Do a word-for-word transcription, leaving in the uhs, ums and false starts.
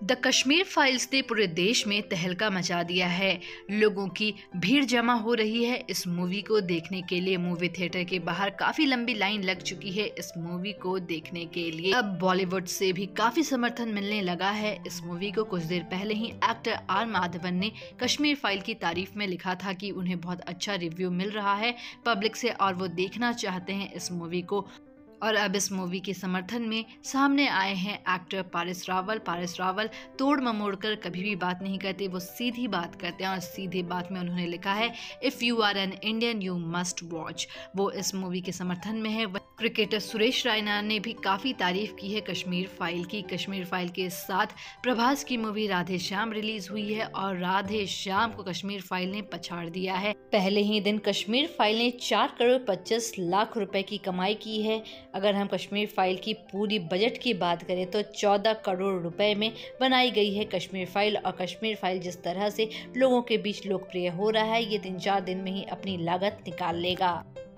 The Kashmir files ने पूरे देश में तहलका मचा दिया है। लोगों की भीड़ जमा हो रही है इस मूवी को देखने के लिए। मूवी थिएटर के बाहर काफी लंबी लाइन लग चुकी है इस मूवी को देखने के लिए। अब बॉलीवुड से भी काफी समर्थन मिलने लगा है इस मूवी को। कुछ देर पहले ही एक्टर आर माधवन ने कश्मीर फाइल की तारीफ में लिखा था कि उन्हें बहुत अच्छा रिव्यू मिल रहा है पब्लिक से और वो देखना चाहते हैं इस मूवी को। और अब इस मूवी के समर्थन में सामने आए हैं एक्टर पारिस रावल। पारिस रावल तोड़ ममोड़ कर कभी भी बात नहीं करते, वो सीधी बात करते हैं और सीधी बात में उन्होंने लिखा है if you are an Indian you must watch. वो इस मूवी के समर्थन में है। क्रिकेटर सुरेश रैना ने भी काफी तारीफ की है कश्मीर फाइल की। कश्मीर फाइल के साथ प्रभास की मूवी राधे श्याम रिलीज हुई है और राधे श्याम को कश्मीर फाइल ने पछाड़ दिया है। पहले ही दिन कश्मीर फाइल ने चार करोड़ पच्चीस लाख रुपए की कमाई की है। अगर हम कश्मीर फाइल की पूरी बजट की बात करें तो चौदह करोड़ रुपए में बनाई गई है कश्मीर फाइल। और कश्मीर फाइल जिस तरह से लोगों के बीच लोकप्रिय हो रहा है, ये तीन चार दिन में ही अपनी लागत निकाल लेगा।